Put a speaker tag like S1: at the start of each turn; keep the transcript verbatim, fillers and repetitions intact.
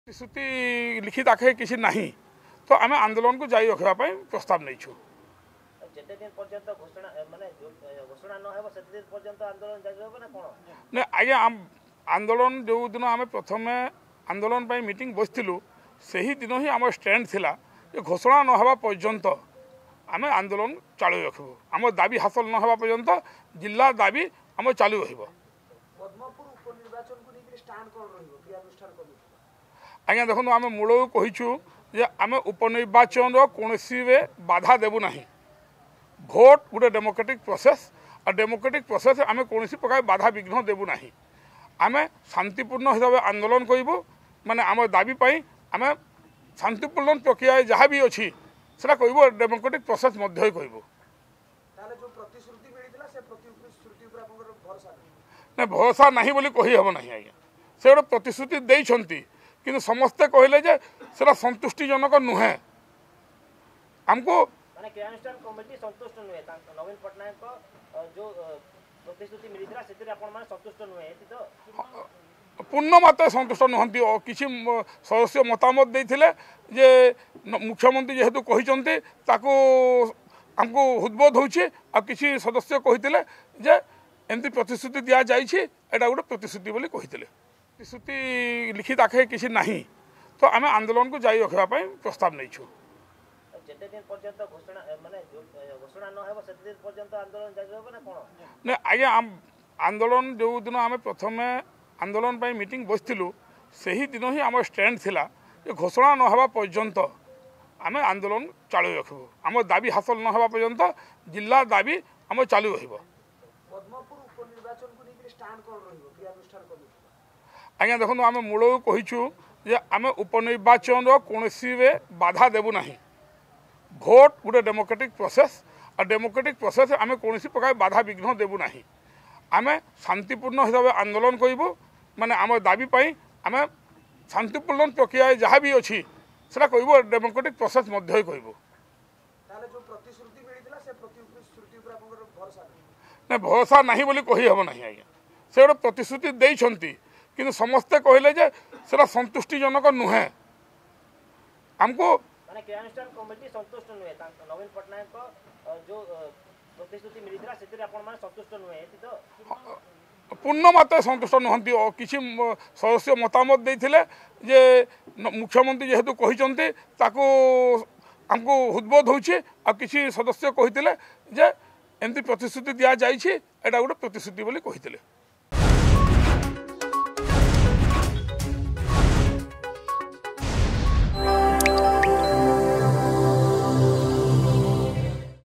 S1: प्रतिश्रुति लिखित आखे किसी नहीं तो आम आंदोलन को जारी रखा प्रस्ताव नहीं छु आज्ञा आंदोलन जो दिन आम प्रथम आंदोलन पर मीटिंग बसलु से ही दिन ही आम स्टैंड थिला घोषणा नहवा पर्यंत आम आंदोलन चालू रखबू आम दाबी हासिल नहवा पर्यंत जिला दाबी आम चालू रहिबो। आज्ञा देखो आम मूल कहीचु जे आम उपनिर्वाचन कौन बाधा देबू ना। भोट गोटे डेमोक्रेटिक प्रोसेस और डेमोक्रेटिक प्रोसेस आम कौन प्रकार बाधा विघ्न देबू ना। आम शांतिपूर्ण हिसाब से आंदोलन करूँ माने आम दाबी आम शांतिपूर्ण प्रक्रिया जहाँ भी अच्छी से कह डेमोक्रेटिक प्रोसेस कहूँ ना। भरोसा नहीं बोली कही हम ना। आज्ञा से गोटे प्रतिश्रुति देइछंती किंतु समस्ते कहले जे सेटा संतुष्टिजनक नुहे हमको
S2: माने क्रियानुष्ठान कमिटी संतुष्ट नुहे नवीन पटनायक को जो प्रतिश्रुति मिलिथिला सेतिर आपण माने संतुष्ट नुहे एति तो
S1: पूर्ण मात्रा संतुष्ट नुहंती किछि सदस्य मतामत देथिले जे मुख्यमंत्री जेहेतु कहिसंती ताको हमको उद्बोध होछि आ किछि सदस्य कहिथिले जे एमती प्रतिश्रुति दिया जाइछि एटा गोटे प्रतिश्रुति बोली कहिथिले। प्रतिश्रुति लिखित आखे किसी नहीं तो आम आंदोलन को जारी रखा प्रस्ताव नहीं छु आज्ञा आंदोलन जो दिन आम प्रथम आंदोलन पर मीटिंग बसलु से ही दिन ही आम स्टैंड थिला घोषणा नहवा पर्यंत आम आंदोलन चालू रखबू आम दाबी हासिल नहवा पर्यंत जिला दाबी आम चालू रहिबो। आज्ञा देखो आम मूल कहीचु जे आम उपनिर्वाचन कौन बाधा देबू ना। भोट गोटे डेमोक्रेटिक प्रोसेस और डेमोक्रेटिक प्रोसेस आम कौन प्रकार बाधा विघ्न देबू ना। आम शांतिपूर्ण हिसाब से आंदोलन करूँ माने आम दाबी आम शांतिपूर्ण प्रक्रिया जहाँ भी अच्छी से कह डेमोक्रेटिक प्रोसेस कहूँ ना। भरोसा नहीं बोली कही हम ना। आज्ञा से गोटे प्रतिश्रुति देइछंती किंतु समस्ते कहले जे सेटा संतुष्टिजनक नुहे हमको
S2: माने क्रियानुष्ठान कमिटी संतुष्ट नुहे नवीन पटनायक को जो प्रतिश्रुति मिलिथिला सेतिर आपण माने संतुष्ट नुहे एति तो
S1: पूर्ण मात्रा संतुष्ट नुहंती किछि सदस्य मतामत देथिले जे मुख्यमंत्री जेहेतु कहिसंती ताको हमको उद्बोध होछि आ किछि सदस्य कहिथिले जे एमती प्रतिश्रुति दिया जाइछि एटा गोटे प्रतिश्रुति बोली कहिथिले।